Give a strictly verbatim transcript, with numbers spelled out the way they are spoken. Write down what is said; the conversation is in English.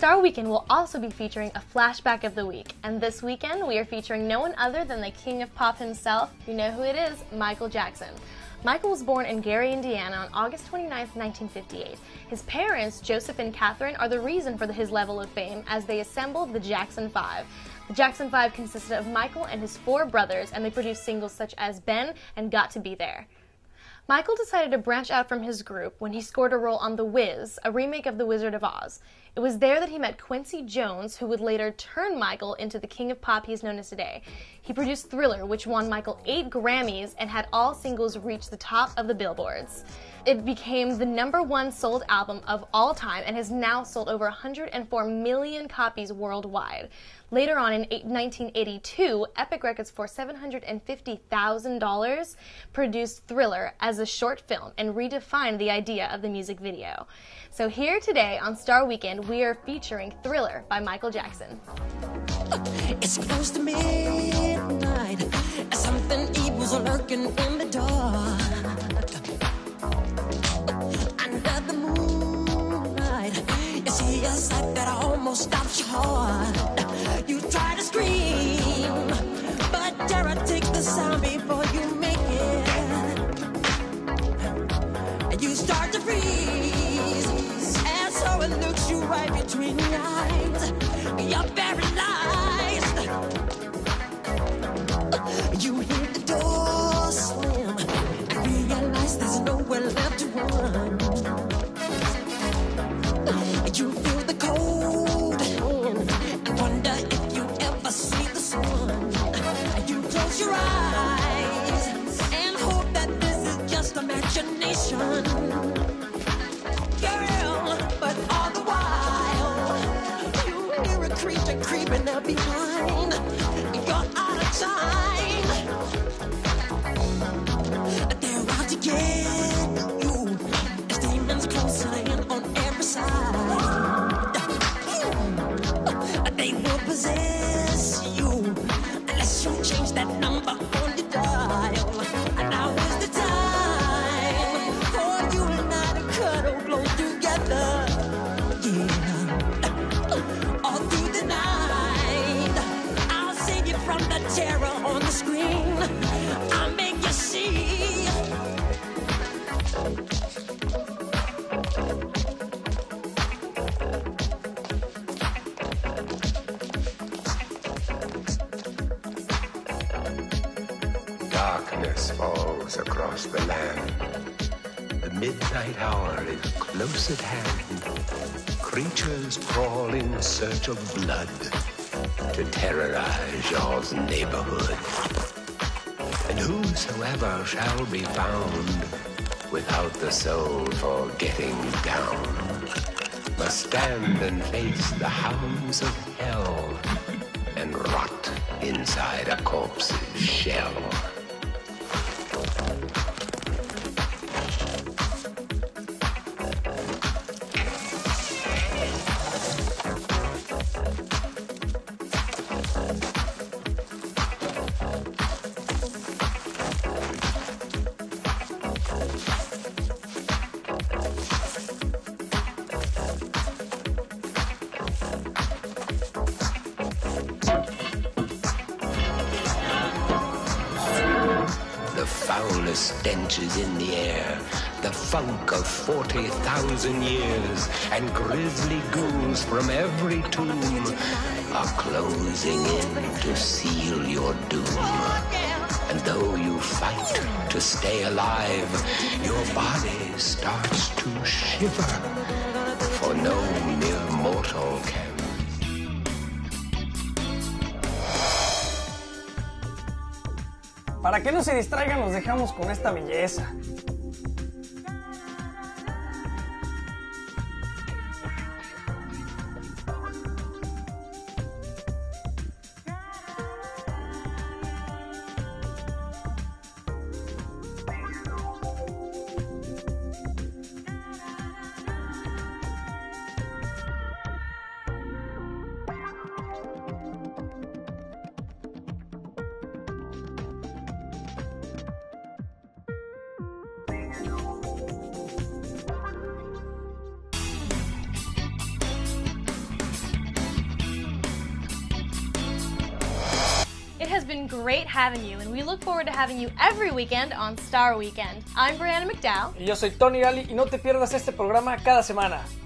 Star Weekend will also be featuring a flashback of the week, and this weekend we are featuring no one other than the king of pop himself. You know who it is, Michael Jackson. Michael was born in Gary, Indiana on August twenty-ninth, nineteen fifty-eight. His parents, Joseph and Catherine, are the reason for his level of fame as they assembled the Jackson Five. The Jackson Five consisted of Michael and his four brothers, and they produced singles such as Ben and Got to Be There. Michael decided to branch out from his group when he scored a role on The Wiz, a remake of The Wizard of Oz. It was there that he met Quincy Jones, who would later turn Michael into the king of pop he is known as today. He produced Thriller, which won Michael eight Grammys and had all singles reach the top of the billboards. It became the number one sold album of all time and has now sold over one hundred four million copies worldwide. Later on in nineteen eighty-two, Epic Records for seven hundred fifty thousand dollars produced Thriller as a short film and redefined the idea of the music video. So here today on Star Weekend, we are featuring Thriller by Michael Jackson. It's close to midnight, something evil's lurking in the dark. Under the moonlight, you see a sight that almost stops your heart. You try to scream, but terror takes the sound before you make it. You start to freeze, and so it looks you right between your eyes. You're paralyzed. You hear the door slam and realize there's nowhere left to run. You feel the cold hand and wonder if you ever see the sun. You close your eyes and hope that this is just imagination. Girl, but all the while you hear a creature creeping up behind. You're out of time. They're out to get you. There's demons closing in on every side. They will possess you unless you change that number on your dial. Now is the time for you and I to cuddle close together. Yeah. All through the night, I'll save you from the terror on the screen. I'll make you see. Darkness falls across the land. The midnight hour is close at hand. Creatures crawl in search of blood to terrorize your neighborhood. And whosoever shall be found without the soul for getting down must stand and face the hounds of hell and rot inside a corpse's shell. Foulest stenches in the air, the funk of forty thousand years, and grisly ghouls from every tomb are closing in to seal your doom. And though you fight to stay alive, your body starts to shiver, for no mere mortal can. Para que no se distraigan, los dejamos con esta belleza. It has been great having you, and we look forward to having you every weekend on Star Weekend. I'm Brianna McDowell. Y yo soy Tony Gali y no te pierdas este programa cada semana.